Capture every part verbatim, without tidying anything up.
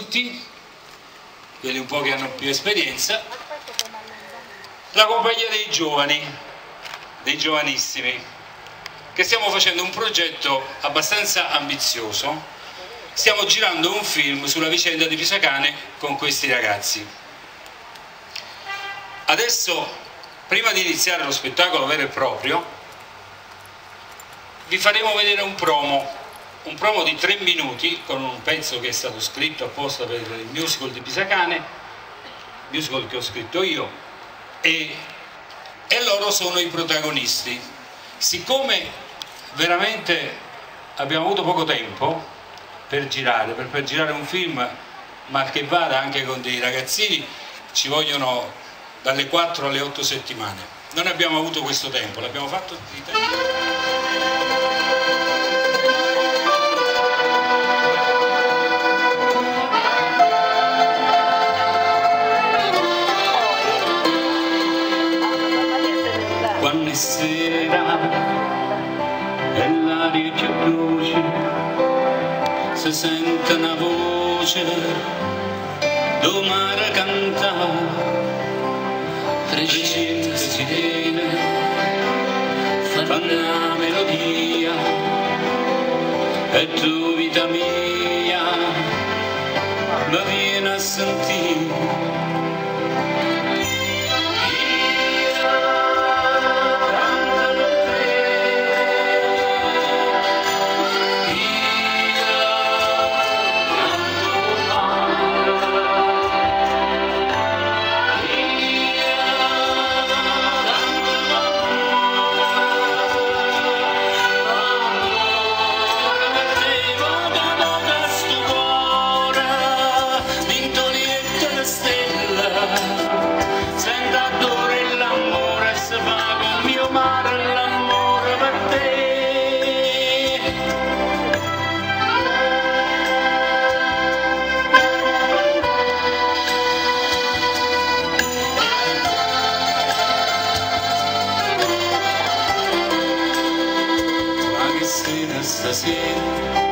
adulti, quelli un po' che hanno più esperienza, la compagnia dei giovani, dei giovanissimi, che stiamo facendo un progetto abbastanza ambizioso. Stiamo girando un film sulla vicenda di Pisacane con questi ragazzi. Adesso, prima di iniziare lo spettacolo vero e proprio, vi faremo vedere un promo, un promo di tre minuti con un pezzo che è stato scritto apposta per il musical di Pisacane, musical che ho scritto io, e, e loro sono i protagonisti. Siccome veramente abbiamo avuto poco tempo per girare, per, per girare un film, ma che vada anche con dei ragazzini, ci vogliono dalle quattro alle otto settimane. Non abbiamo avuto questo tempo, l'abbiamo fatto di tempo. Quando è sera e l'aria più dolce, si sente una voce do mare cantare, trecento sirene fanno una melodia, e tu vita mia mi vieni a sentire. Stasera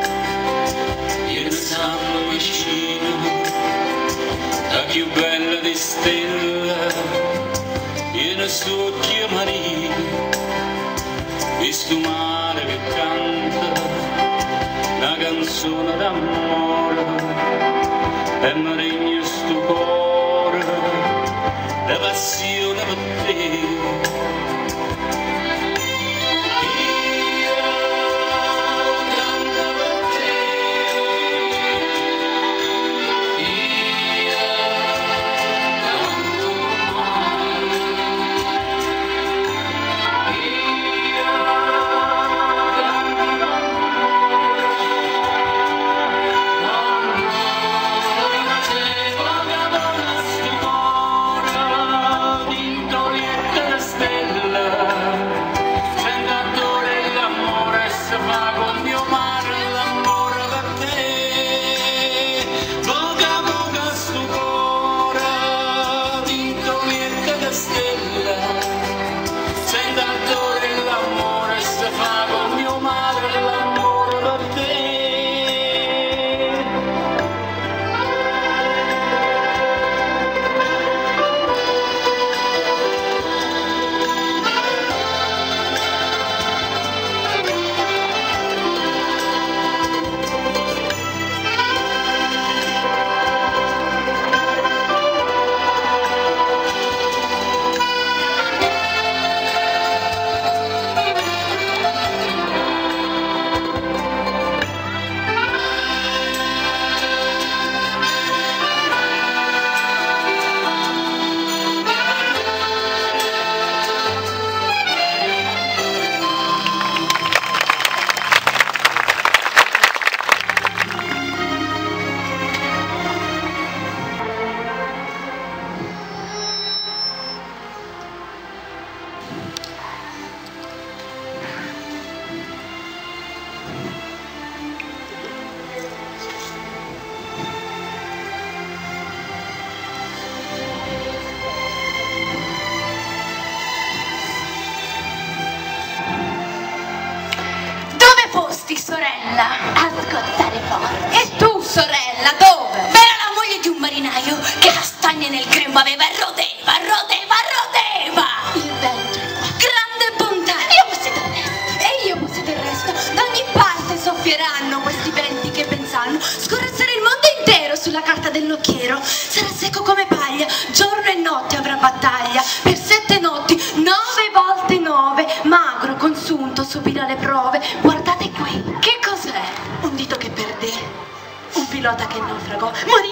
io ne stanno vicino, la più bella di stella, io ne sto chiamare, questo mare che canta una canzone d'amore, e mi regna sto cuore la passione per te. Sorella, ascoltare forte. E tu, sorella, dove? M'era un marinaio che castagne nel grembo aveva e rodeva, rodeva, rodeva. Il vento, grande bontà. Io possiedo il resto. E io possiedo il resto. Da ogni parte soffieranno questi venti che pensano scorressero il mondo intero sulla carta del nocchiero. Sarà secco come paglia, giorno e notte avrà battaglia. Per sette notti, nove volte nove, magro, consunto, subirà le prove. Guardate qui, che cos'è? Un dito che perdè, un pilota che naufragò, morì.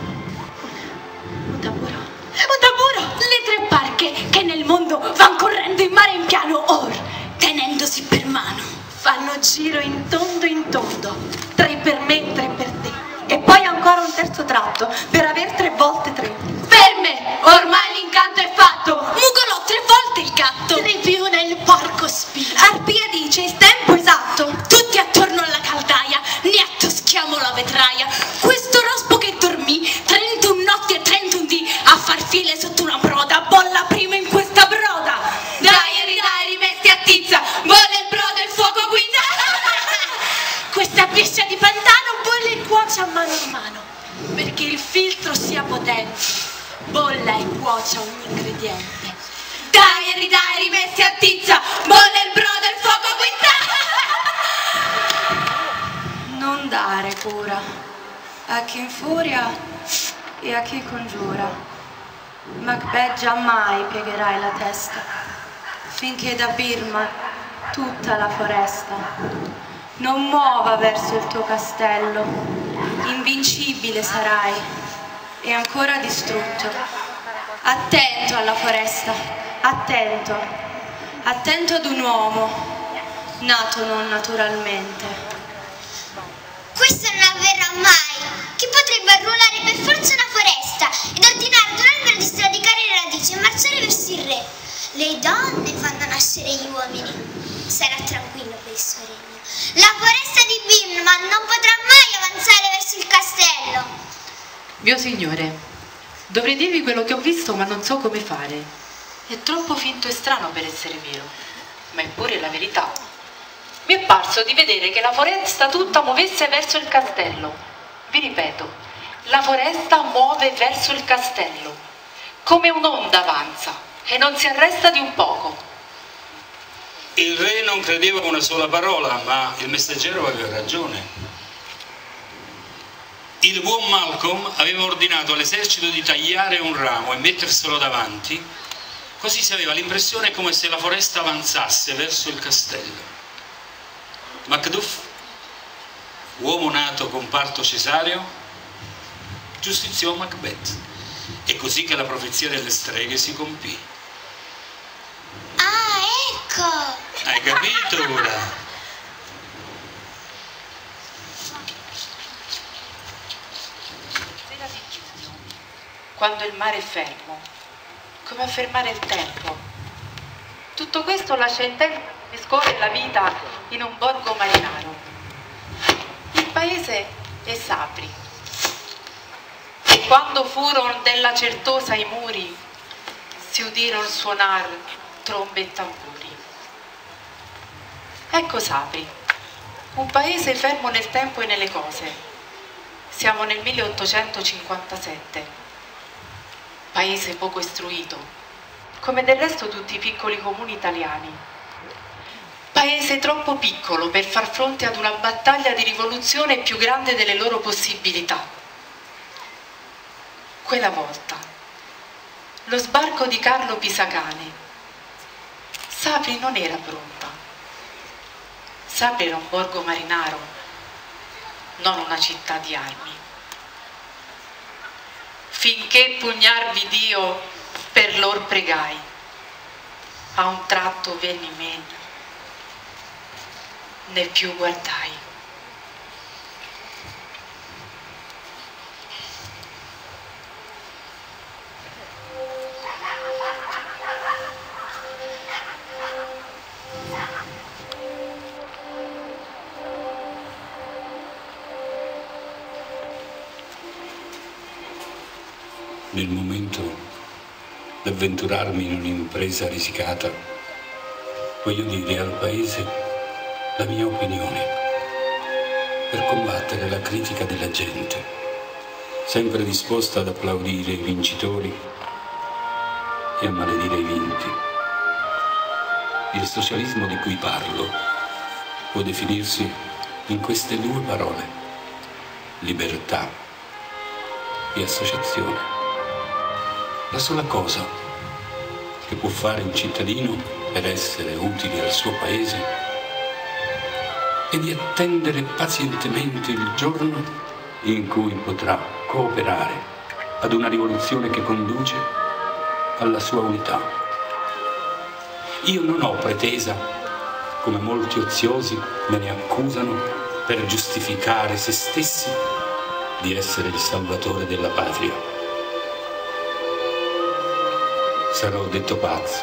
Un tamburo, un tamburo, le tre barche che nel mondo van correndo in mare in piano or, tenendosi per mano. Fanno giro in tondo in tondo, tre per me, tre per te. E poi ancora un terzo tratto, per aver tre volte tre. Ferme! Ormai l'incanto è fatto! Mugolò tre volte il gatto! Tre più nel porco spino. Arpia dice il tempo esatto. Tutti attorno alla caldaia, ne attoschiamo la vetraia. Questo rospo che dormì, trentuno notti e trentuno dì, a far file sotto una broda, bolla prima in questa broda. Dai e ridai, rimesti a tizza, bolle il brodo e il fuoco guida. Questa piscia di pantano bolle e cuoce a mano a mano, perché il filtro sia potente, bolla e cuoce ogni ingrediente. Dai e ridai, rimessi a tizza, bolle il brodo e il fuoco guida. Non dare cura a chi infuria e a chi congiura. Macbeth giammai piegherai la testa, finché da Birma tutta la foresta non muova verso il tuo castello. Invincibile sarai e ancora distrutto. Attento alla foresta, attento, attento ad un uomo nato non naturalmente. Questo non avverrà mai. Chi potrebbe arruolare per forza una foresta ed ordinare ad un albero di sradicare le radici e marciare verso il re? Le donne fanno nascere gli uomini. Sarà tranquillo per il suo regno. La foresta di Birma non potrà mai avanzare verso il castello. Mio signore, dovrei dirvi quello che ho visto ma non so come fare. È troppo finto e strano per essere vero, ma è pure la verità. Mi è parso di vedere che la foresta tutta muovesse verso il castello. Vi ripeto, la foresta muove verso il castello, come un'onda avanza e non si arresta di un poco. Il re non credeva una sola parola, ma il messaggero aveva ragione. Il buon Malcolm aveva ordinato all'esercito di tagliare un ramo e metterselo davanti, così si aveva l'impressione come se la foresta avanzasse verso il castello. Macduff, uomo nato con parto cesareo, giustiziò Macbeth. È così che la profezia delle streghe si compì. Ah, ecco! Hai capito ora? Quando il mare è fermo, come a fermare il tempo. Tutto questo lascia in tempo che scorre la vita in un borgo marinaro. Il paese è Sapri. E quando furono della Certosa i muri, si udirono suonar trombe e tamburi. Ecco Sapri, un paese fermo nel tempo e nelle cose. Siamo nel milleottocentocinquantasette. Paese poco istruito, come del resto tutti i piccoli comuni italiani. Paese troppo piccolo per far fronte ad una battaglia di rivoluzione più grande delle loro possibilità. Quella volta, lo sbarco di Carlo Pisacane. Sapri non era pronta. Sapri era un borgo marinaro, non una città di armi. Finché pugnarvi Dio per lor pregai, a un tratto venni men, né più guardai. Nel momento di avventurarmi in un'impresa risicata, voglio dire al paese la mia opinione per combattere la critica della gente, sempre disposta ad applaudire i vincitori e a maledire i vinti. Il socialismo di cui parlo può definirsi in queste due parole: libertà e associazione. La sola cosa che può fare un cittadino per essere utile al suo paese è di attendere pazientemente il giorno in cui potrà cooperare ad una rivoluzione che conduce alla sua unità. Io non ho pretesa, come molti oziosi me ne accusano, per giustificare se stessi, di essere il salvatore della patria. Sarò detto pazzo,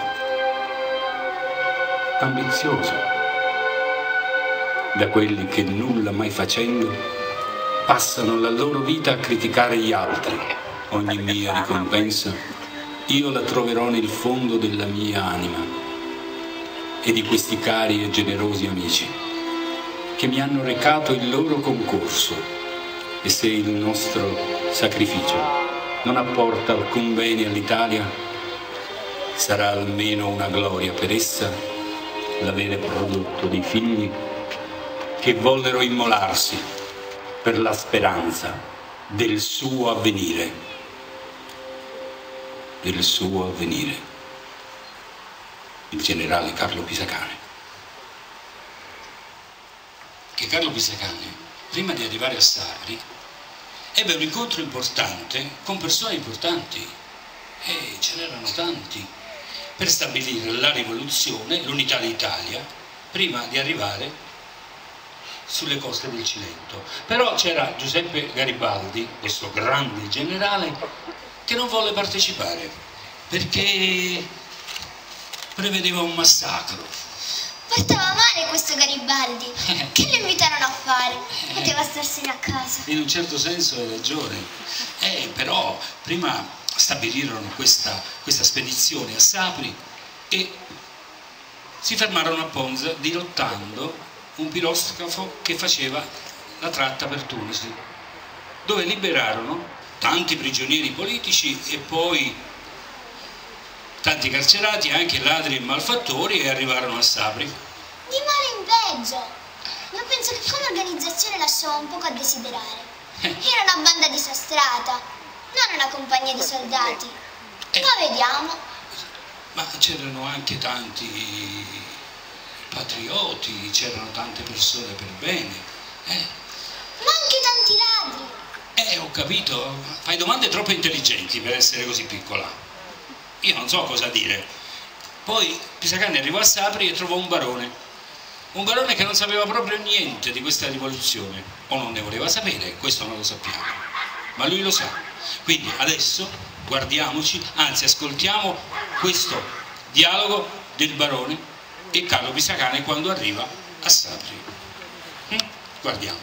ambizioso, da quelli che nulla mai facendo passano la loro vita a criticare gli altri. Ogni mia ricompensa io la troverò nel fondo della mia anima e di questi cari e generosi amici che mi hanno recato il loro concorso. E se il nostro sacrificio non apporta alcun bene all'Italia, sarà almeno una gloria per essa l'avere prodotto dei figli che vollero immolarsi per la speranza del suo avvenire, del suo avvenire. Il generale Carlo Pisacane. Che Carlo Pisacane, prima di arrivare a Sapri, ebbe un incontro importante con persone importanti, e ce n'erano tanti, per stabilire la rivoluzione, l'unità d'Italia, prima di arrivare sulle coste del Cilento. Però c'era Giuseppe Garibaldi, questo grande generale, che non volle partecipare perché prevedeva un massacro. Portava male questo Garibaldi. Che lo invitarono a fare? Poteva starsene a casa. In un certo senso hai ragione. Eh, però prima stabilirono questa, questa spedizione a Sapri e si fermarono a Ponza dirottando un piroscafo che faceva la tratta per Tunisi, dove liberarono tanti prigionieri politici e poi tanti carcerati, anche ladri e malfattori, e arrivarono a Sapri. Di male in peggio. Ma penso che come organizzazione lasciava un poco a desiderare. Era una banda disastrata, non una compagnia di soldati. Eh, Ma vediamo. Ma c'erano anche tanti patrioti, c'erano tante persone per bene. Eh. Ma anche tanti ladri. Eh, ho capito. Fai domande troppo intelligenti per essere così piccola. Io non so cosa dire. Poi Pisacane arrivò a Sapri e trovò un barone, un barone che non sapeva proprio niente di questa rivoluzione, o non ne voleva sapere, questo non lo sappiamo, ma lui lo sa. Quindi adesso guardiamoci, anzi ascoltiamo questo dialogo del barone e Carlo Pisacane quando arriva a Sapri. Mm? Guardiamo.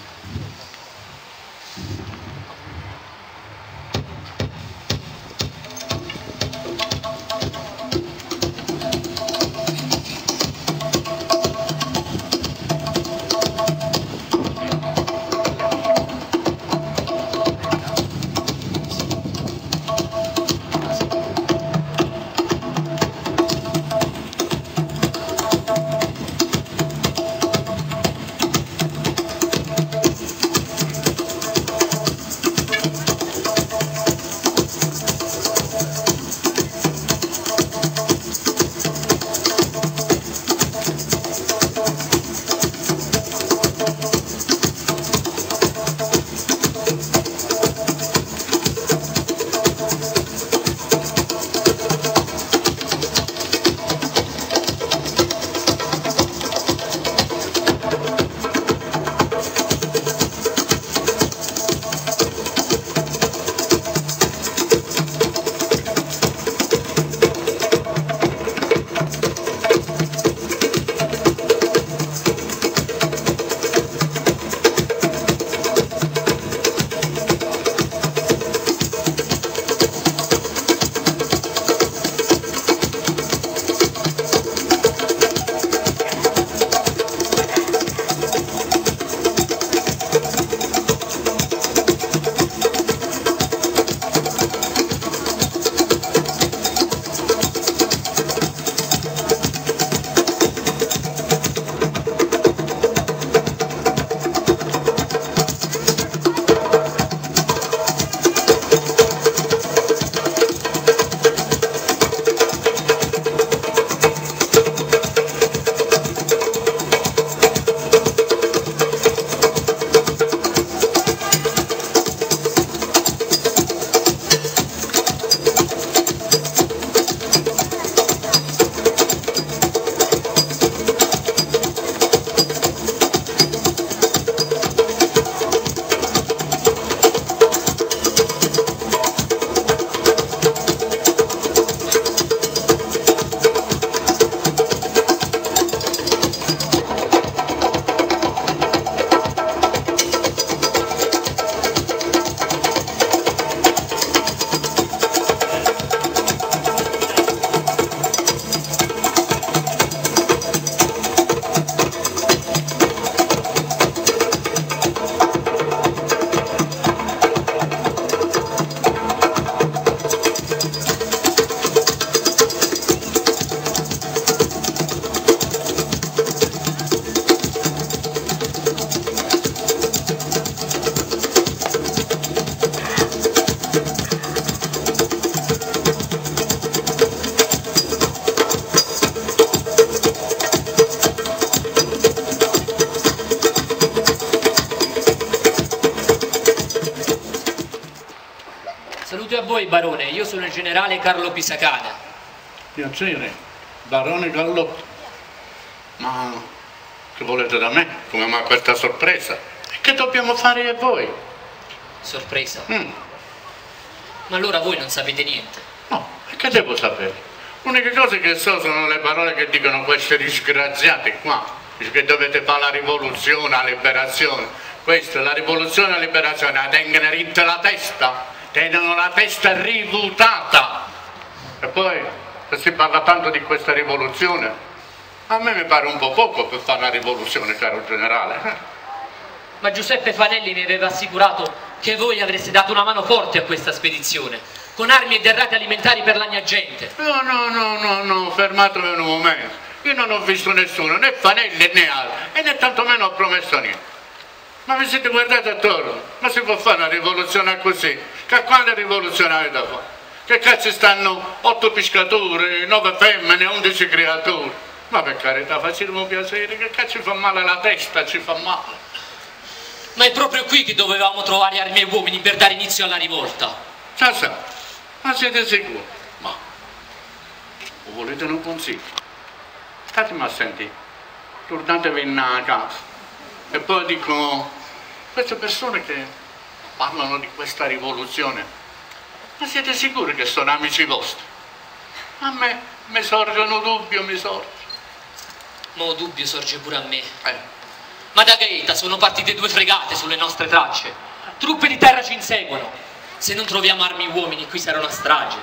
sei barone, io sono il generale Carlo Pisacane. Piacere, barone Gallotto. Ma che volete da me? Come mai questa sorpresa? E che dobbiamo fare a voi? Sorpresa? Mm. Ma allora voi non sapete niente? No, e che devo sapere? L'unica cosa che so sono le parole che dicono questi disgraziati qua. Dice che dovete fare la rivoluzione, la liberazione. Questa, la rivoluzione e la liberazione, la tengono ritta la testa, tengono la testa rivoltata. E poi, se si parla tanto di questa rivoluzione, a me mi pare un po' poco per fare la rivoluzione, caro generale. Ma Giuseppe Fanelli mi aveva assicurato che voi avreste dato una mano forte a questa spedizione, con armi e derrate alimentari per la mia gente. No, no, no, no, no, fermatevi un momento. Io non ho visto nessuno, né Fanelli né altri, e né tantomeno ho promesso niente. Ma vi siete guardati attorno? Ma si può fare una rivoluzione così? Che quale rivoluzione avete da fare? Che cazzo stanno otto pescatori, nove femmine, undici creature? Ma per carità, facciamo piacere, che cazzo ci fa male la testa, ci fa male. Ma è proprio qui che dovevamo trovare armi e uomini per dare inizio alla rivolta. Sa sa, ma siete sicuri? Ma, o volete un consiglio? Statemi a sentire, tornatevi in casa. E poi dico, queste persone che parlano di questa rivoluzione, ma siete sicuri che sono amici vostri? A me mi sorgono dubbio, mi sorge. Mo' dubbio sorge pure a me. Eh. Ma da Gaeta sono partite due fregate sulle nostre tracce. Truppe di terra ci inseguono. Se non troviamo armi e uomini, qui sarà una strage.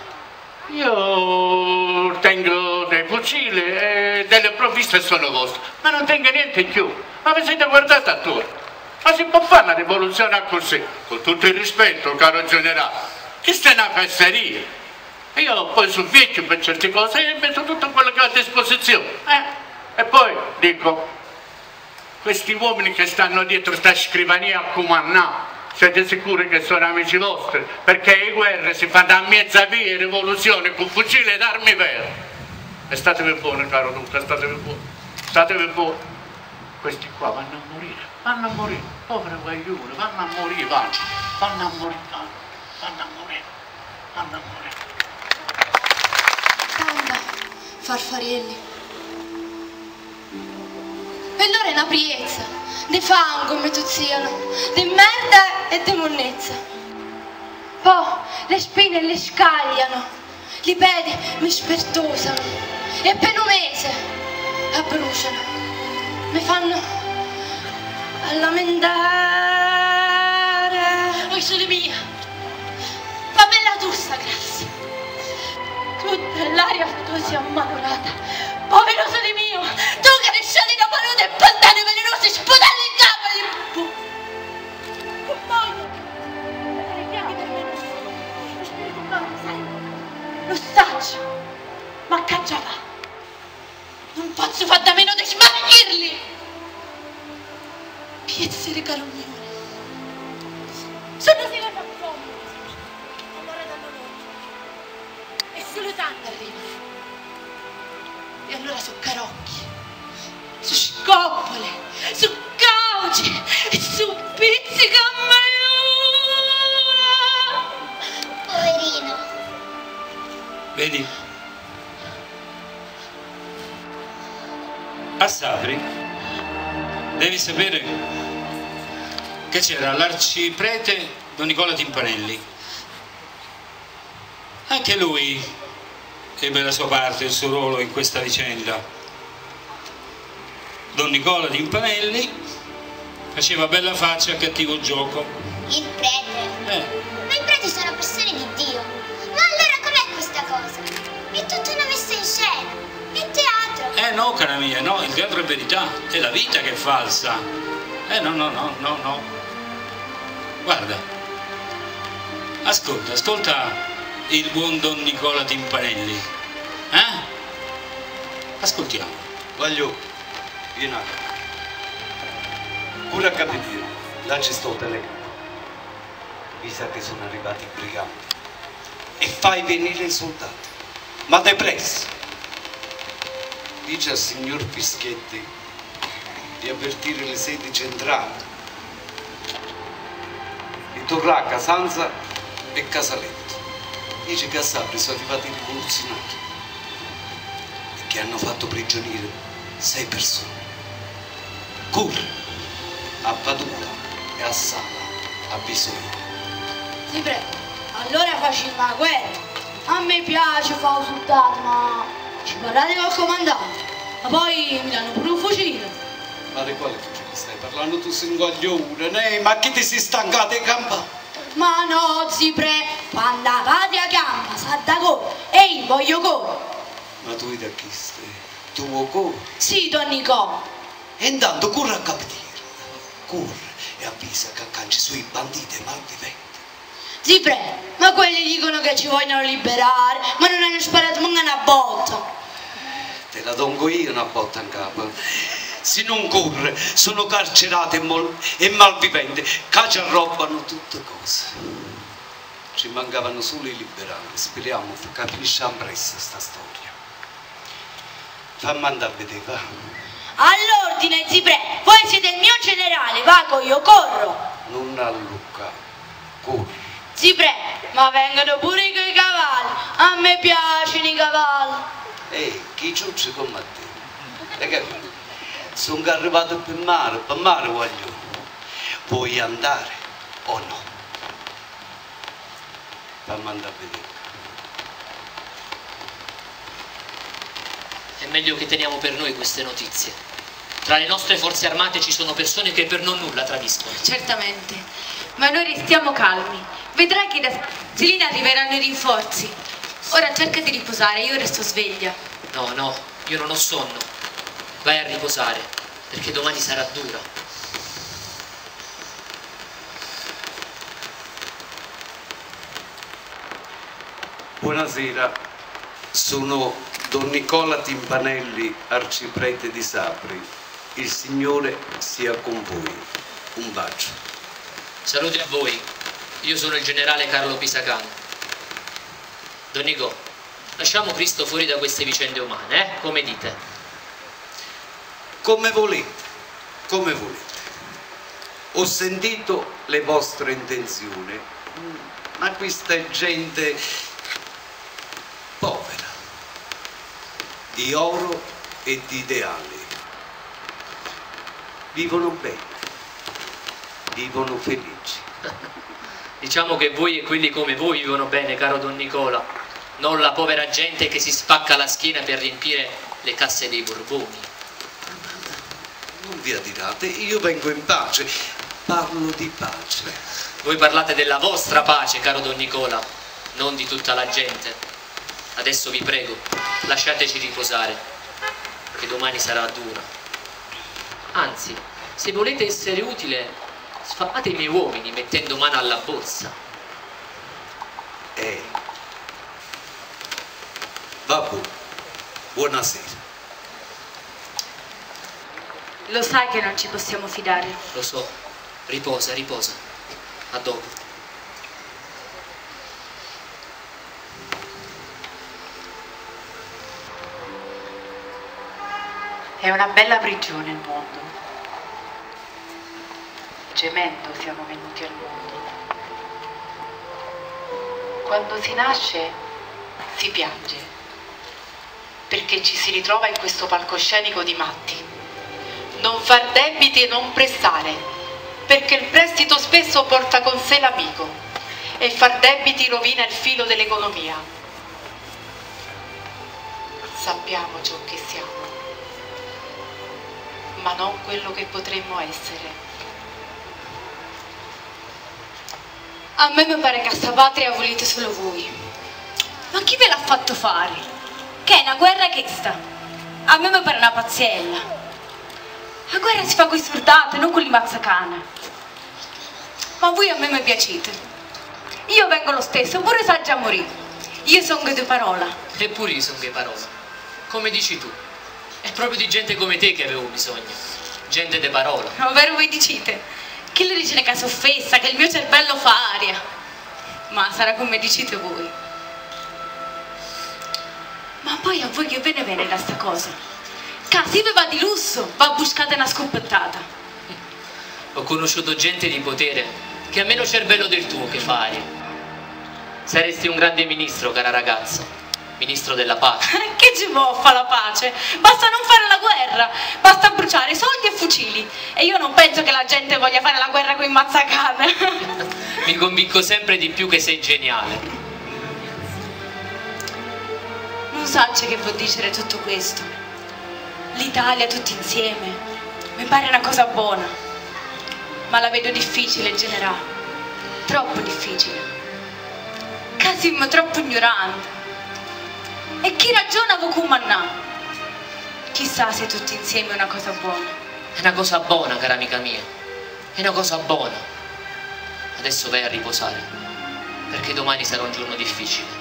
Io tengo dei fucili e delle provviste sono vostre, ma non tengo niente in più. Ma vi siete guardati attorno? Ma si può fare una rivoluzione così? Con tutto il rispetto, caro generale. Questa è una fesseria. Io poi sono vecchio per certe cose e metto tutto quello che ho a disposizione. Eh? E poi dico, questi uomini che stanno dietro sta scrivania a comandare, siete sicuri che sono amici vostri? Perché le guerre si fanno a mezza via, rivoluzioni con fucile ed armi vere. E statevi buoni, caro Luca, statevi buoni. Statevi buoni. Questi qua vanno a morire, vanno a morire. Povere guaglione, vanno a morire, vanno. Vanno a morire, vanno. Vanno a morire, vanno a morire. Anda, farfarielli. E allora è una priezza, di fango mi tuzziano, di merda e di monnezza. Poi le spine le scagliano, i piedi mi spertosano e appena un mese abbruciano, mi fanno a lamentare. Voi sole mia, fa bella tussa, grazie. Tutta l'aria fatosa ammalorata. Povero sole mio, tu che lasciati da palude e pantane velenosi sputati in capo di bu. Che voglio? Le chiacchiere velenosi. Lo spirito buono, sai? Lo saggio. Ma che già va? Non posso fare da meno di smarrirli. Piezze calunnione. Sono solo fazzoni. Allora danno loro. E solo tanto arriva. E allora su carocchi, su scoppole, su cauci e su pizzicammaiula. Poverino. Vedi? A Sapri devi sapere che c'era l'arciprete Don Nicola Timpanelli. Anche lui ebbe la sua parte, il suo ruolo in questa vicenda. Don Nicola Timpanelli faceva bella faccia a cattivo gioco. Il prete? Eh. Ma i preti sono persone di Dio. Ma allora com'è questa cosa? È tutta una messa in scena. È teatro. Eh no, cara mia, no, il teatro è verità, è la vita che è falsa. Eh no, no, no, no, no. Guarda, ascolta, ascolta il buon Don Nicola Timpanelli. Eh? Ascoltiamo. Voglio, vieni a casa. Pure a capitire, là ci sto telecamera. Mi sa che sono arrivati i briganti. E fai venire i soldati. Ma depresso. Dice al signor Fischetti di avvertire le sedi centrali, di tornare a Casanza e Casaletto. dice che a Sapri sono arrivati i rivoluzionari e che hanno fatto prigioniere sei persone. Corre a Padula e a Sala, a Bisogno. Ti prego, allora facciamo la guerra. A me piace fare un soldato, ma ci parlate col comandante. Ma poi mi danno pure un fucile. Ma di quale fucile stai parlando? Tu sei un coglione, né? Ma chi ti sei stancato in campa? Ma no, Zipre, quando la patria campa, sa da correre. E io voglio correre. Ma tu da chi stai? Tu vuoi correre? Sì, Don Nico. E intanto corre a capitire. Corre e avvisa che accanci sui banditi e malviventi. Zipre, ma quelli dicono che ci vogliono liberare, ma non hanno sparato manco una botta. Te la dongo io una botta in capo. Se non corre, sono carcerati e, e malviventi, che ci arrobano tutte cose. Ci mancavano solo i liberali. Speriamo che capisca presto sta storia. Fammi andare a vedere, va. All'ordine, Zipre, voi siete il mio generale, vago, io corro. Non a Luca, corri. Zipre, ma vengono pure i cavalli, a me piacciono i cavalli. Ehi, chi ciucci con te? Hai capito? Sono arrivato per mare, per mare voglio. Vuoi andare o no? Fammi andare a vedere. È meglio che teniamo per noi queste notizie. Tra le nostre forze armate ci sono persone che per non nulla tradiscono. Certamente, ma noi restiamo calmi. Vedrai che da Selina arriveranno i rinforzi. Ora cerca di riposare, io resto sveglia. No, no, io non ho sonno. Vai a riposare, perché domani sarà dura. Buonasera, sono Don Nicola Timpanelli, arciprete di Sapri. Il Signore sia con voi. Un bacio. Saluti a voi. Io sono il generale Carlo Pisacane. Don Nico, lasciamo Cristo fuori da queste vicende umane, eh? Come dite? Come volete, come volete. Ho sentito le vostre intenzioni, ma questa è gente povera, di oro e di ideali. Vivono bene, vivono felici. Diciamo che voi e quelli come voi vivono bene, caro Don Nicola, non la povera gente che si spacca la schiena per riempire le casse dei Borboni. Non vi adirate, io vengo in pace, parlo di pace. Voi parlate della vostra pace, caro Don Nicola, non di tutta la gente. Adesso vi prego, lasciateci riposare, che domani sarà dura. Anzi, se volete essere utile, sfamate i miei uomini mettendo mano alla borsa. Eh, vabbè, buonasera. Lo sai che non ci possiamo fidare. Lo so, riposa, riposa. A dopo. È una bella prigione il mondo. Gemendo siamo venuti al mondo. Quando si nasce si piange, perché ci si ritrova in questo palcoscenico di matti. Non far debiti e non prestare, perché il prestito spesso porta con sé l'amico e far debiti rovina il filo dell'economia. Sappiamo ciò che siamo, ma non quello che potremmo essere. A me mi pare che sta patria volete solo voi. Ma chi ve l'ha fatto fare? Che è una guerra che sta? A me mi pare una pazziella. La guerra si fa con i soldati, non con i mazzacane. Ma voi a me mi piacete. Io vengo lo stesso, pure sa già morire. Io sono di parola. Eppure io sono di parola. Come dici tu. È proprio di gente come te che avevo bisogno. Gente di parola. Ovvero voi dicete? Chi le dice che sono offesa, che il mio cervello fa aria. Ma sarà come dicete voi. Ma poi a voi che ve ne viene da sta cosa? Che se vi va di lusso, va buscate una scoppettata. Ho conosciuto gente di potere che ha meno cervello del tuo che fa aria. Saresti un grande ministro, cara ragazza, ministro della pace. Che ci può fare la pace? Basta non fare la guerra, basta bruciare soldi e fucili. E io non penso che la gente voglia fare la guerra con i mazzacane. Mi convinco sempre di più che sei geniale. Non sacce che vuol dire tutto questo. L'Italia tutti insieme mi pare una cosa buona, ma la vedo difficile, generale, troppo difficile. Casim troppo ignorante. E chi ragiona con Kumannà? Chissà se tutti insieme è una cosa buona. È una cosa buona, cara amica mia. È una cosa buona. Adesso vai a riposare, perché domani sarà un giorno difficile.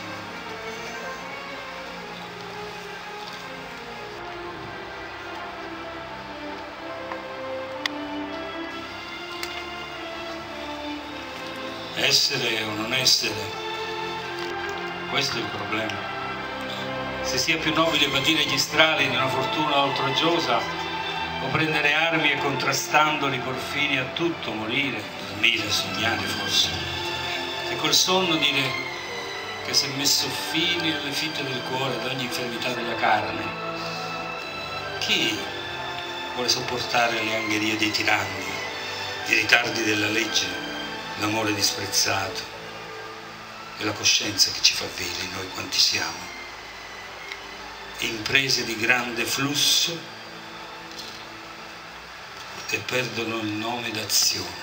Essere o non essere, questo è il problema. Se sia più nobile patire gli strali di una fortuna oltraggiosa o prendere armi e contrastandoli por fine a tutto morire, dormire, sognare forse. Se col sonno dire che si è messo fine alle fitte del cuore ad ogni infermità della carne. Chi vuole sopportare le angherie dei tiranni, i ritardi della legge, l'amore disprezzato e la coscienza che ci fa veli noi quanti siamo, imprese di grande flusso e perdono il nome d'azione.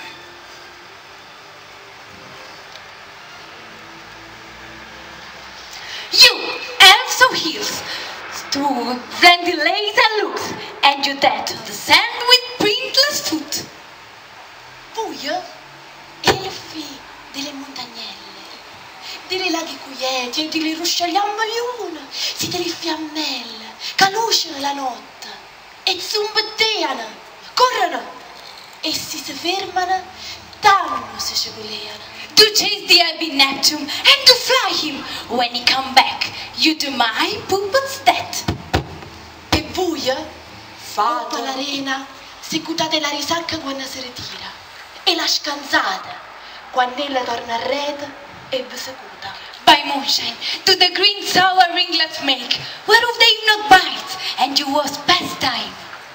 You, elves of hills, through friendly lays and looks, and you dead to the sand with printless foot. Buio? Elfi delle montagnelle, delle laghi quieti e delle rusciagliammaglione, si delle fiammelle, che lucciano la notte e zumbetteano, corrono e si si fermano, tanto si scivoleano. To chase the Abbey Neptune and to fly him. When he come back, you do my puppet's death. E buio? Fate l'arena, si cutate la risacca quando si ritira. E la scanzata, quando ella torna a rete e vi secuta. By moonshine, to the green sour ringlets make, whereof they not bite, and you was pastime.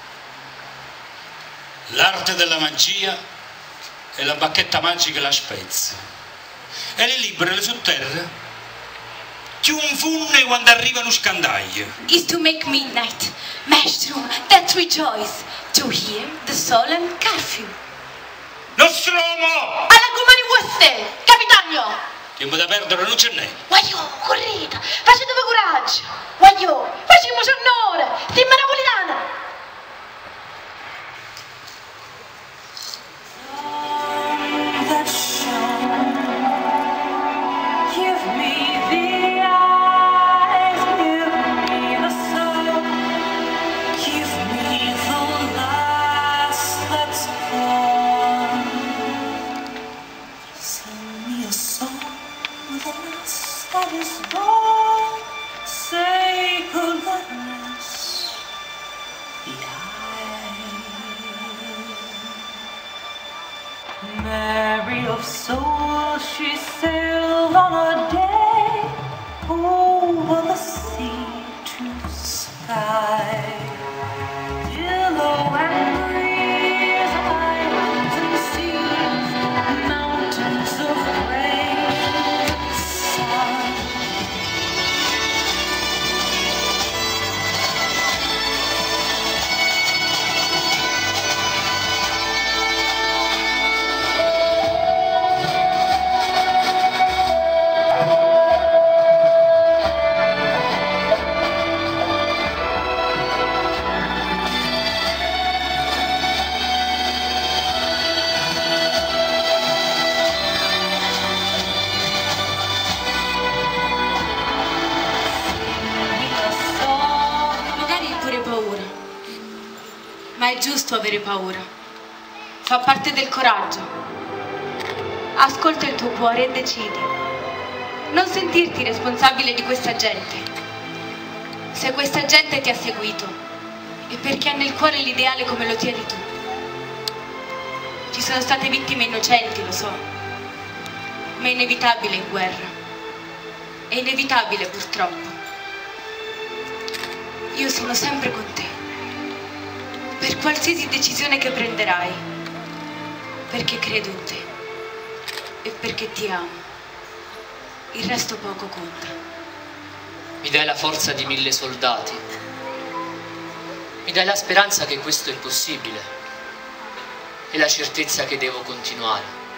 L'arte della magia è la bacchetta magica e la spezza. E le libere, le sotterra, chiunfunne quando arrivano scandaglio. Is to make midnight, maelstrom that rejoice, to hear the solemn curfew. Nostromo! Alla comune vostre, capitano! Tempo da perdere non ce n'è. Guaglio, correte, facetevi coraggio! Guaglio, facciamo onore, stimma napolitana! Mary of soul, she sailed on a day over the sea to sky. Billow and breeze, islands and seas, mountains of rain and sun. Ma è giusto avere paura. Fa parte del coraggio. Ascolta il tuo cuore e decidi. Non sentirti responsabile di questa gente. Se questa gente ti ha seguito, è perché ha nel cuore l'ideale come lo tieni tu. Ci sono state vittime innocenti, lo so, ma è inevitabile in guerra. È inevitabile, purtroppo. Io sono sempre con te, per qualsiasi decisione che prenderai, perché credo in te e perché ti amo. Il resto poco conta. Mi dai la forza di mille soldati. Mi dai la speranza che questo è possibile e la certezza che devo continuare.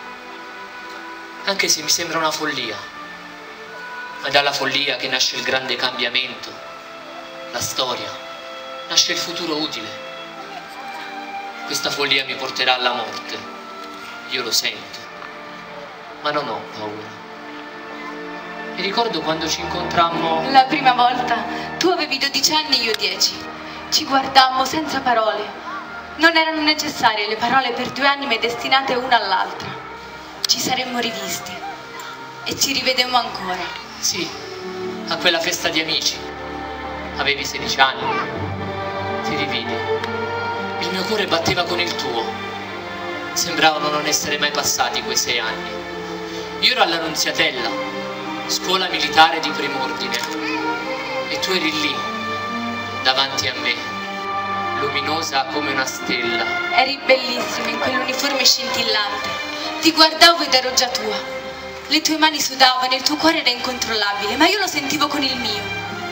Anche se mi sembra una follia, ma dalla follia che nasce il grande cambiamento, la storia, nasce il futuro utile. Questa follia mi porterà alla morte, io lo sento, ma non ho paura. Mi ricordo quando ci incontrammo... La prima volta tu avevi dodici anni e io dieci. Ci guardammo senza parole. Non erano necessarie le parole per due anime destinate una all'altra. Ci saremmo rivisti e ci rivedemmo ancora. Sì, a quella festa di amici. Avevi sedici anni. Ti rividi. Il mio cuore batteva con il tuo. Sembravano non essere mai passati quei sei anni. Io ero all'Annunziatella, scuola militare di prim'ordine, e tu eri lì, davanti a me, luminosa come una stella. Eri bellissima in quell'uniforme scintillante. Ti guardavo ed ero già tua. Le tue mani sudavano e il tuo cuore era incontrollabile, ma io lo sentivo con il mio.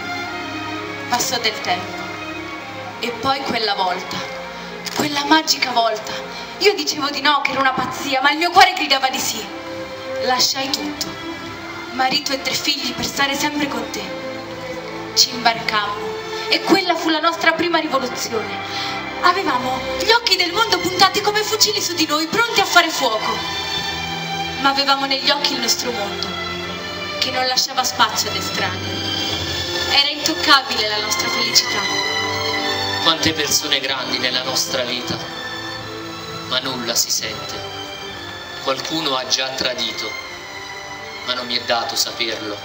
Passò del tempo. E poi quella volta, quella magica volta, io dicevo di no, che era una pazzia, ma il mio cuore gridava di sì. Lasciai tutto, marito e tre figli, per stare sempre con te. Ci imbarcammo e quella fu la nostra prima rivoluzione. Avevamo gli occhi del mondo puntati come fucili su di noi, pronti a fare fuoco. Ma avevamo negli occhi il nostro mondo, che non lasciava spazio ad estranei. Era intoccabile la nostra felicità. Quante persone grandi nella nostra vita, ma nulla si sente. Qualcuno ha già tradito, ma non mi è dato saperlo.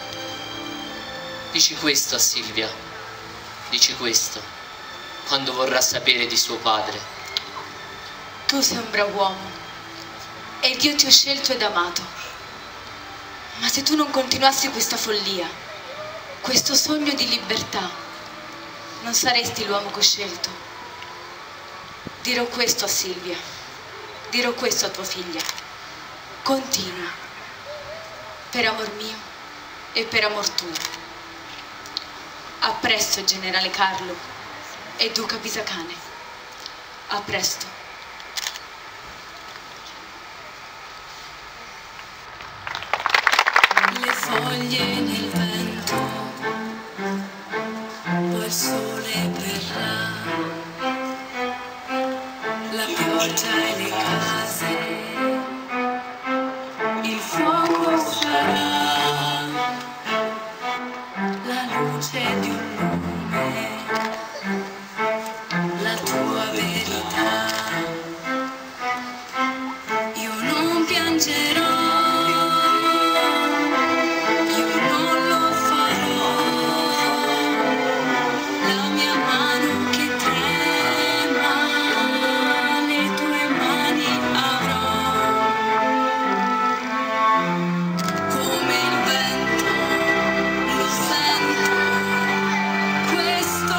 Dici questo a Silvia, dici questo, quando vorrà sapere di suo padre. Tu sei un bravo uomo, ed io ti ho scelto ed amato. Ma se tu non continuassi questa follia, questo sogno di libertà, non saresti l'uomo che ho scelto. Dirò questo a Silvia, dirò questo a tua figlia. Continua, per amor mio e per amor tuo. A presto, generale Carlo e duca Pisacane. A presto. Le foglie nel vento, poi il sole verrà, la pioggia e le case. Il fuoco sarà la luce di un lume, la tua verità. Io non piangerò, io non lo farò. La mia mano che trema, le tue mani avrò. Come il vento lo sento, questo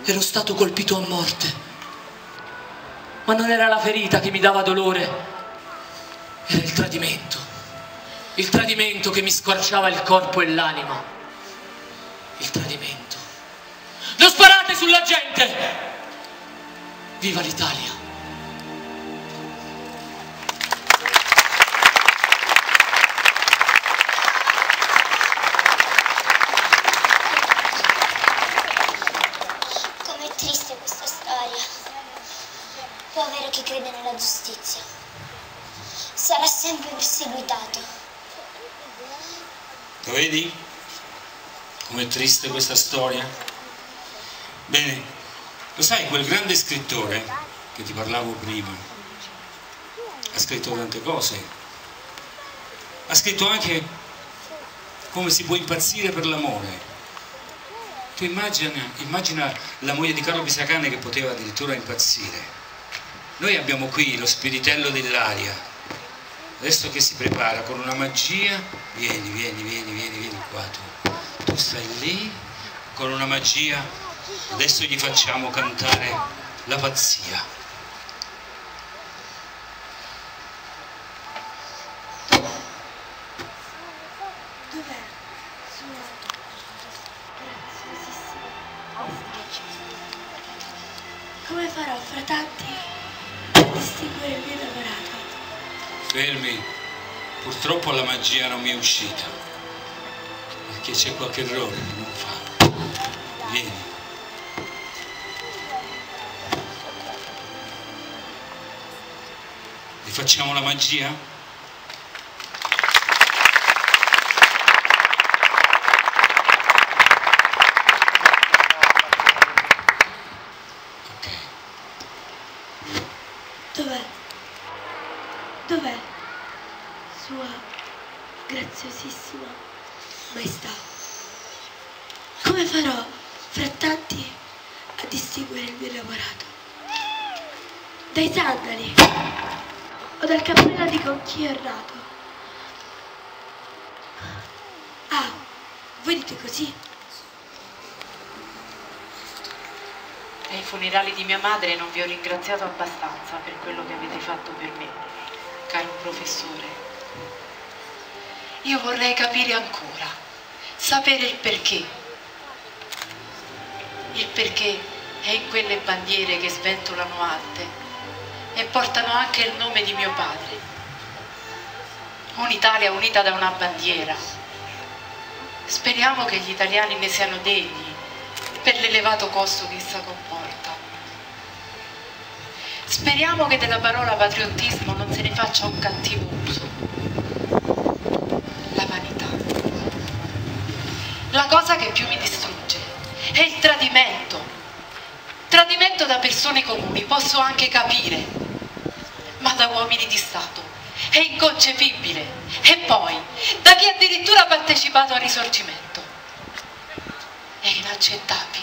ero stato colpito a morte. Ma non era la ferita che mi dava dolore, era il tradimento. Il tradimento che mi squarciava il corpo e l'anima. Il tradimento. Non sparate sulla gente! Viva l'Italia! Com'è triste questa storia. Povero chi crede nella giustizia. Sarà sempre perseguitato. Lo vedi? Com'è triste questa storia? Bene, lo sai, quel grande scrittore che ti parlavo prima ha scritto tante cose. Ha scritto anche come si può impazzire per l'amore. Tu immagina, immagina la moglie di Carlo Pisacane che poteva addirittura impazzire. Noi abbiamo qui lo spiritello dell'aria. Adesso che si prepara con una magia, vieni, vieni, vieni, vieni, vieni qua tu. Tu stai lì con una magia, adesso gli facciamo cantare la pazzia. Dov'è? Sua graziosissima ostaggio. Come farò fra tanti a distinguere il mio innamorato? Fermi, purtroppo la magia non mi è uscita, perché c'è qualche errore che non fa. Vieni. Gli facciamo la magia? Ok. Dov'è? Dov'è? Sua graziosissima maestà. Come farò fra tanti a distinguere il mio innamorato? Dai sandali o dal cappello di conchiglia errato? Ah, voi dite così? Ai funerali di mia madre non vi ho ringraziato abbastanza per quello che avete fatto per me, caro professore. Io vorrei capire ancora, sapere il perché. Il perché è in quelle bandiere che sventolano alte e portano anche il nome di mio padre. Un'Italia unita da una bandiera. Speriamo che gli italiani ne siano degni per l'elevato costo che essa comporta. Speriamo che della parola patriottismo non se ne faccia un cattivo uso. La vanità. La cosa che più mi distrugge è il tradimento. Tradimento da persone comuni, posso anche capire, ma da uomini di Stato è inconcepibile. E poi, da chi addirittura ha partecipato al Risorgimento, è inaccettabile.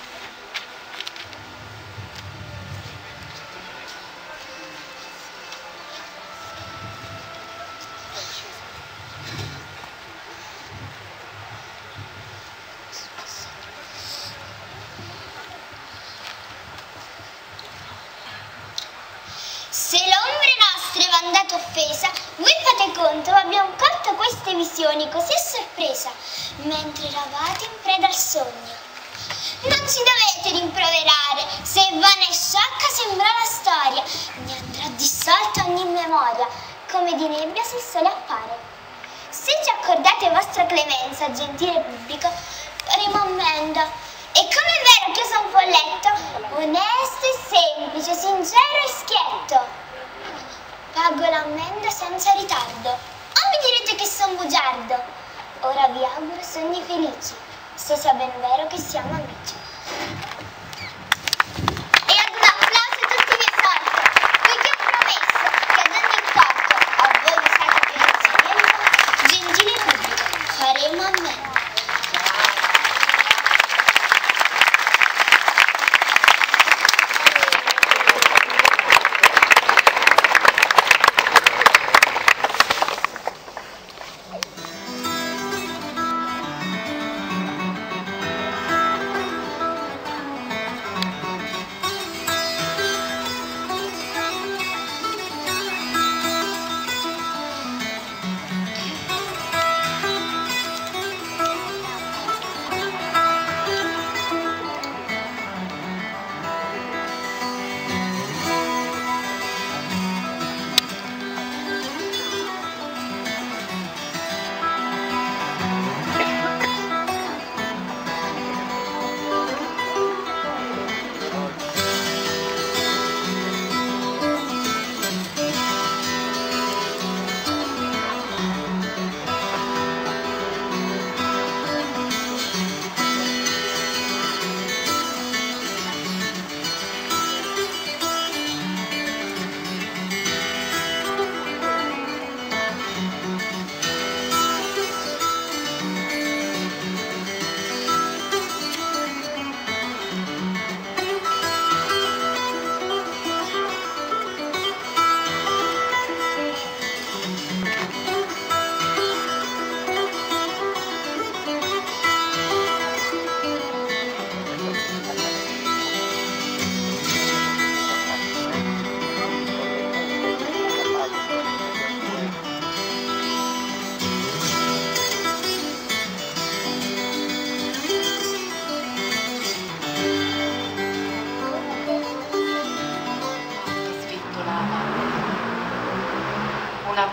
Se l'ombre nostre va andata offesa, voi fate conto, abbiamo colto queste visioni così a sorpresa, mentre eravate in preda al sogno. Non ci dovete rimproverare, se vana e sciocca sembra la storia, ne andrà dissolta ogni memoria, come di nebbia se il sole appare. Se ci accordate vostra clemenza, gentile pubblico, faremo ammenda. E come è vero che io sono un folletto, onesto e semplice, sincero e schietto, pago l'ammenda senza ritardo. O mi direte che sono bugiardo? Ora vi auguro sogni felici, se sia ben vero che siamo amici. E ad un applauso a tutti i miei sorti, poiché ho promesso che ad ogni incontro, a voi vi sacro per l'insegnamento, gentile pubblico, faremo ammenda.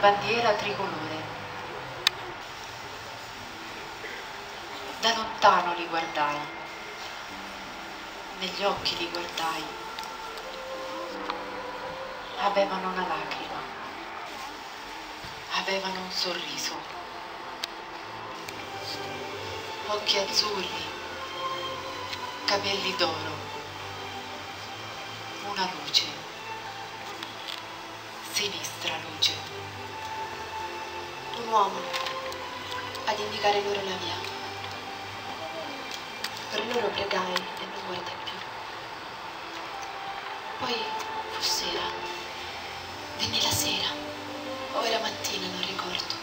bandiera tricolore. Da lontano li guardai, negli occhi li guardai. Avevano una lacrima, avevano un sorriso, occhi azzurri, capelli d'oro, una luce, sinistra luce. Un uomo ad indicare loro la via. Per loro pregai e non guardai più. Poi fu sera, venne la sera, o era mattina, non ricordo.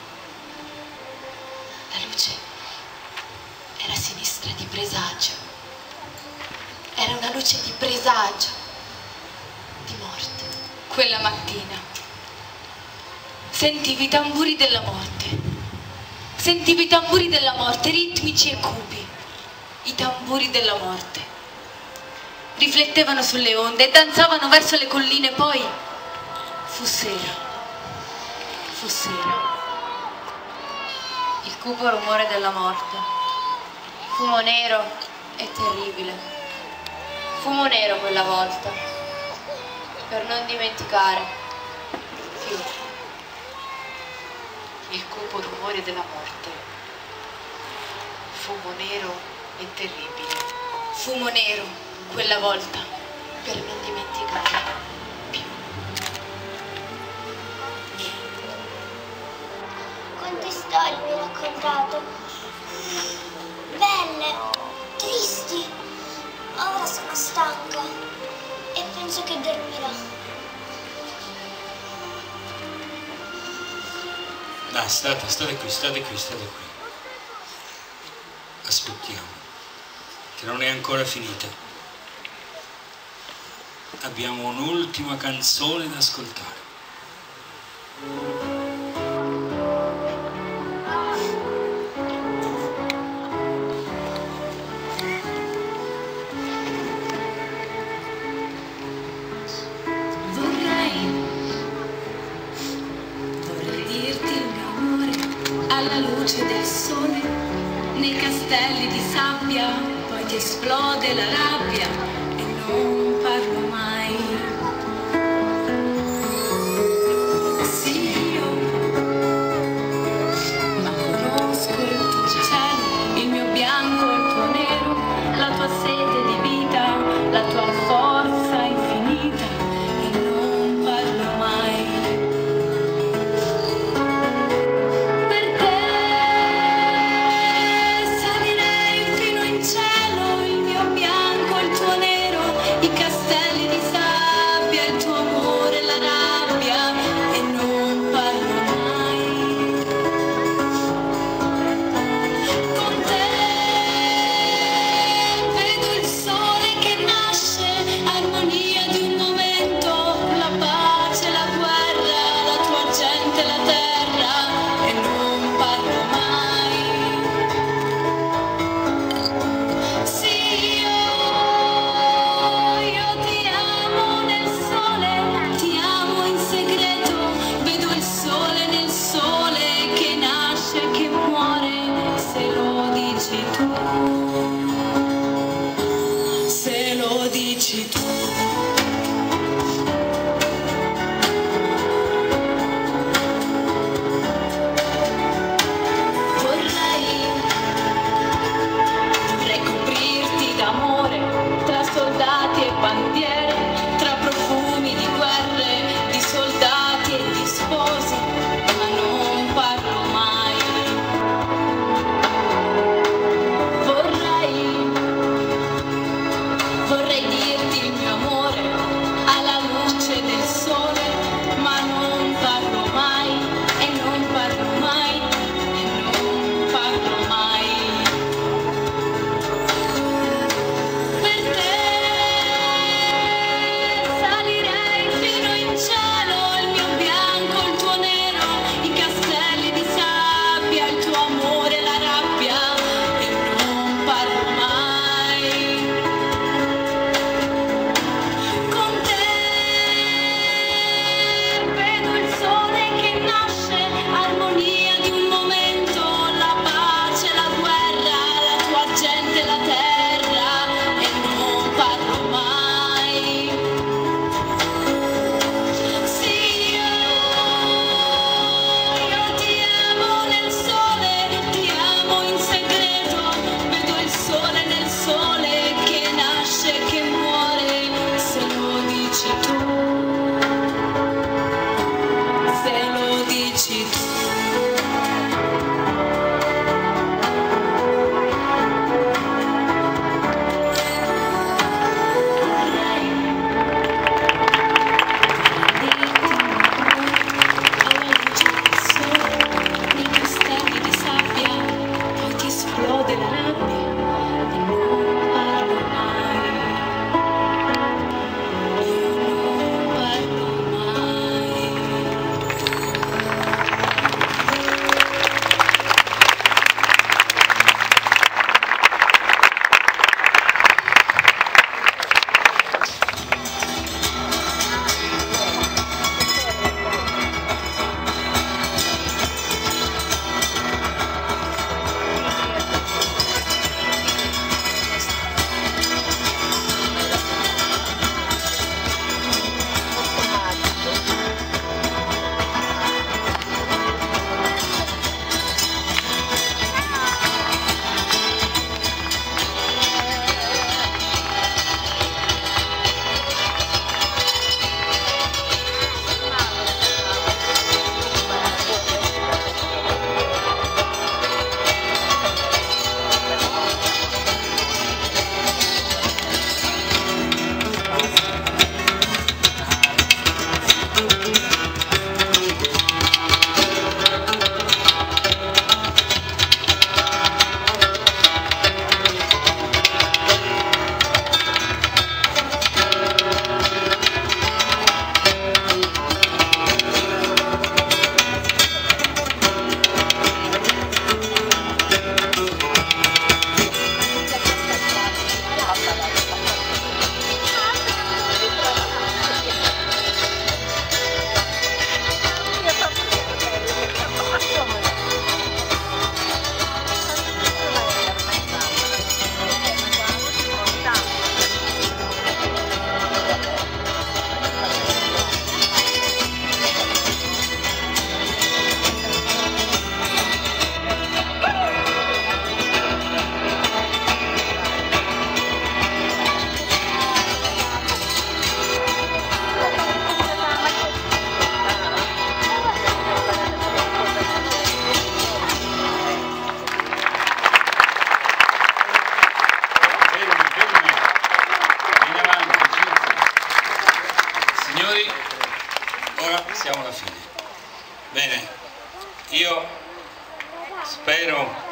La luce era a sinistra di presagio, era una luce di presagio, di morte. Quella mattina sentivi i tamburi della morte, sentivi i tamburi della morte, ritmici e cupi. I tamburi della morte riflettevano sulle onde e danzavano verso le colline. Poi fu sera, fu sera. Il cupo rumore della morte, fumo nero e terribile, fumo nero quella volta, per non dimenticare più. Il cupo rumore della morte, fumo nero e terribile, fumo nero quella volta, per non dimenticare più. Quante storie mi hai raccontato? Belle, tristi. Ora sono stanca e penso che dormirò. Dai, state, state qui, state qui, state qui. Aspettiamo, che non è ancora finita. Abbiamo un'ultima canzone da ascoltare. Vorrei, vorrei dirti il mio amore alla luce del sole, nei castelli di sabbia, poi ti esplode la rabbia e non parlo mai. Sì, io, ma conosco il tuo cielo, il mio bianco, il tuo nero, la tua sete di vita, la tua forza infinita e non parlo mai. Per te salirei fino in cielo, il mio bianco, il tuo nero, i spero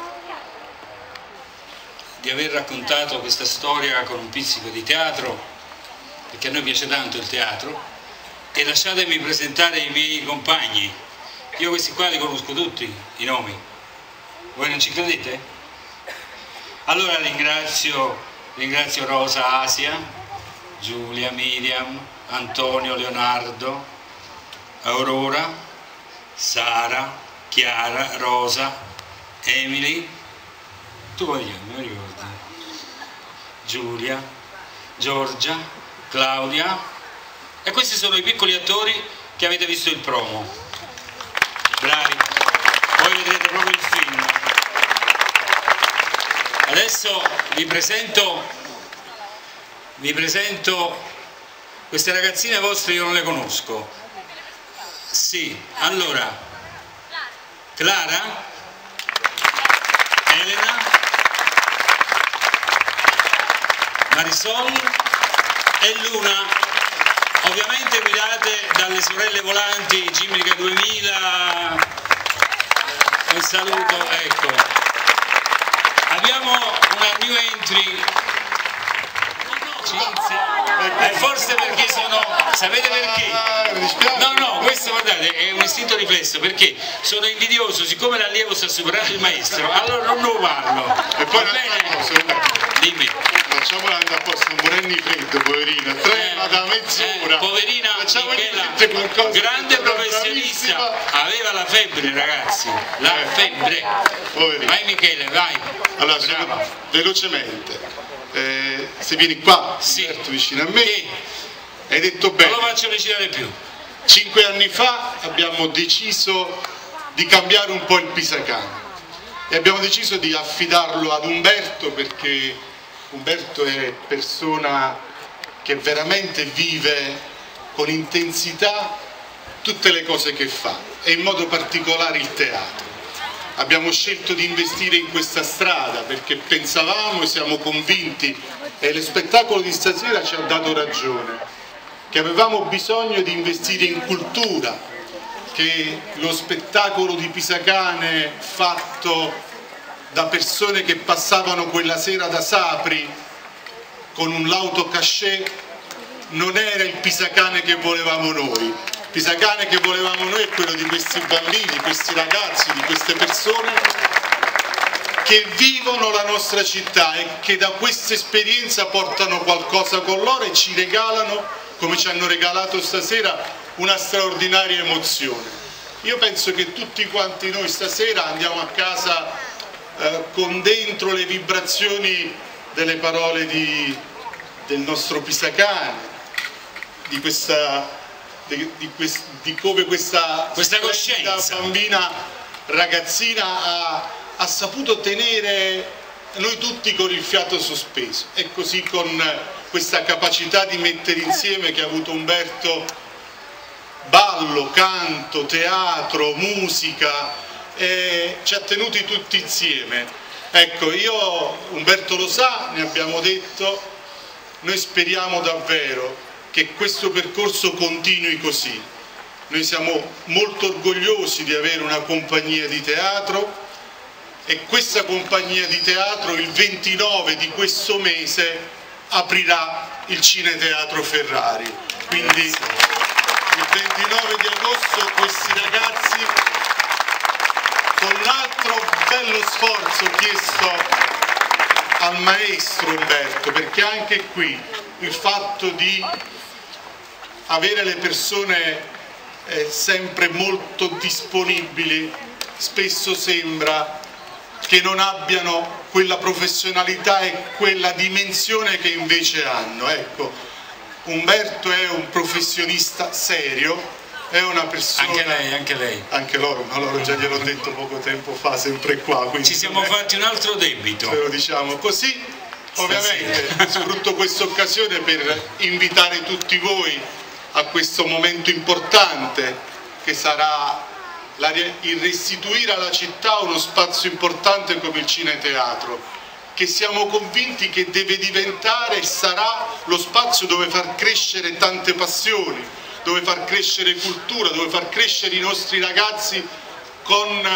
di aver raccontato questa storia con un pizzico di teatro, perché a noi piace tanto il teatro, e lasciatemi presentare i miei compagni. Io questi qua li conosco tutti, i nomi. Voi non ci credete? Allora ringrazio, ringrazio Rosa Asia, Giulia, Miriam, Antonio, Leonardo, Aurora, Sara, Chiara, Rosa, Emily, tu come ti chiami? Mi ricordo. Giulia, Giorgia, Claudia, e questi sono i piccoli attori che avete visto il promo. Bravi, poi vedrete proprio il film. Adesso vi presento, vi presento queste ragazzine vostre, io non le conosco. Sì, allora, Clara, Elena, Marisol e Luna, ovviamente guidate dalle sorelle volanti Gimmica duemila. Un saluto, ecco. Abbiamo una new entry, Cinzia, e forse perché sono, sapete perché? No, no, questo guardate è un istinto riflesso, perché sono invidioso, siccome l'allievo sta superando il maestro, allora non lo parlo. E poi va bene? Dimmi. Facciamola andare a posto, morenni freddo, poverina, trema da mezz'ora. Eh, poverina Michela, grande professionista, aveva la febbre, ragazzi, la eh. febbre. Poverina. Vai Michele, vai. Allora, sono, velocemente, eh, se vieni qua, sì, vicino a me, che? Hai detto bene. Non lo faccio avvicinare più. Cinque anni fa abbiamo deciso di cambiare un po' il Pisacane e abbiamo deciso di affidarlo ad Umberto, perché Umberto è persona che veramente vive con intensità tutte le cose che fa, e in modo particolare il teatro. Abbiamo scelto di investire in questa strada perché pensavamo e siamo convinti, e lo spettacolo di stasera ci ha dato ragione, che avevamo bisogno di investire in cultura, che lo spettacolo di Pisacane fatto da persone che passavano quella sera da Sapri con un lauto cachet non era il Pisacane che volevamo noi. Il Pisacane che volevamo noi è quello di questi bambini, questi ragazzi, di queste persone che vivono la nostra città e che da questa esperienza portano qualcosa con loro e ci regalano, come ci hanno regalato stasera, una straordinaria emozione. Io penso che tutti quanti noi stasera andiamo a casa Eh, con dentro le vibrazioni delle parole di, del nostro Pisacane, di, questa, di, di, quest, di come questa, questa coscienza bambina ragazzina ha, ha saputo tenere noi tutti con il fiato sospeso, e così con questa capacità di mettere insieme che ha avuto Umberto, ballo, canto, teatro, musica, e ci ha tenuti tutti insieme. Ecco, io, Umberto lo sa, ne abbiamo detto, noi speriamo davvero che questo percorso continui così. Noi siamo molto orgogliosi di avere una compagnia di teatro, e questa compagnia di teatro il ventinove di questo mese aprirà il Cineteatro Ferrari. Quindi il ventinove di agosto questi ragazzi, con un altro bello sforzo chiesto al maestro Umberto, perché anche qui il fatto di avere le persone eh, sempre molto disponibili spesso sembra che non abbiano quella professionalità e quella dimensione che invece hanno. Ecco, Umberto è un professionista serio, è una persona... Anche lei, anche lei. Anche loro, ma loro già gliel'ho detto poco tempo fa, sempre qua. Ci siamo fatti un altro debito. Se lo diciamo così, ovviamente sfrutto questa occasione per invitare tutti voi a questo momento importante che sarà la, il restituire alla città uno spazio importante come il Cineteatro, che siamo convinti che deve diventare e sarà lo spazio dove far crescere tante passioni, dove far crescere cultura, dove far crescere i nostri ragazzi con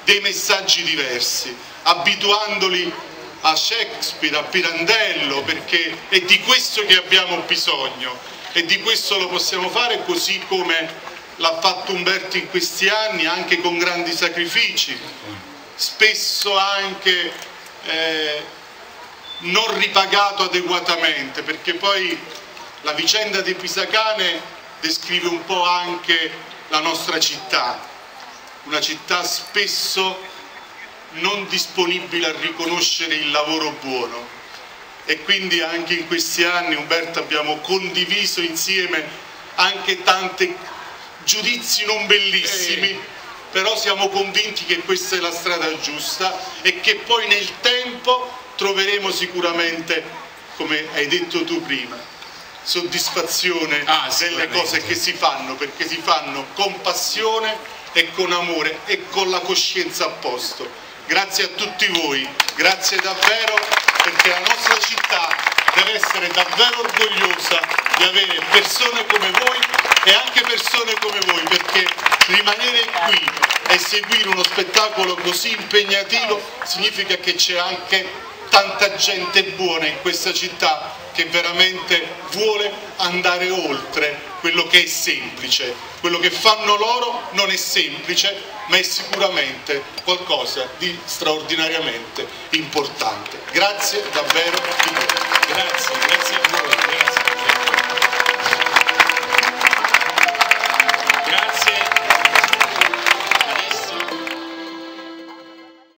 dei messaggi diversi, abituandoli a Shakespeare, a Pirandello, perché è di questo che abbiamo bisogno e di questo lo possiamo fare così come l'ha fatto Umberto in questi anni, anche con grandi sacrifici, spesso anche eh, non ripagato adeguatamente, perché poi la vicenda di Pisacane descrive un po' anche la nostra città, una città spesso non disponibile a riconoscere il lavoro buono, e quindi anche in questi anni, Umberto, abbiamo condiviso insieme anche tanti giudizi non bellissimi, però siamo convinti che questa è la strada giusta e che poi nel tempo troveremo sicuramente, come hai detto tu prima, soddisfazione ah, delle cose che si fanno, perché si fanno con passione e con amore e con la coscienza a posto. Grazie a tutti voi, grazie davvero, perché la nostra città deve essere davvero orgogliosa di avere persone come voi e anche persone come voi, perché rimanere qui e seguire uno spettacolo così impegnativo significa che c'è anche tanta gente buona in questa città che veramente vuole andare oltre quello che è semplice. Quello che fanno loro non è semplice, ma è sicuramente qualcosa di straordinariamente importante. Grazie davvero di voi. Grazie, grazie a voi. Grazie.